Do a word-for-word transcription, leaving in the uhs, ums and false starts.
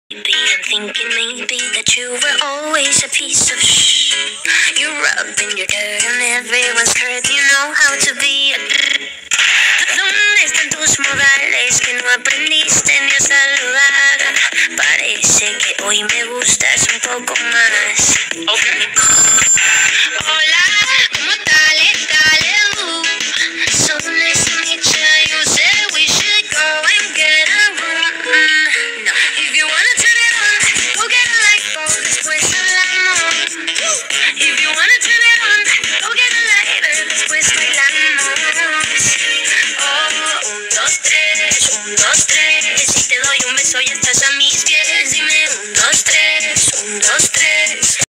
Maybe I'm thinking maybe that you were always a piece of shh. You rubbing your dirt on everyone's hurt. You know how to be a ¿Dónde están tus modales que no aprendiste ni a saludar? Parece que hoy me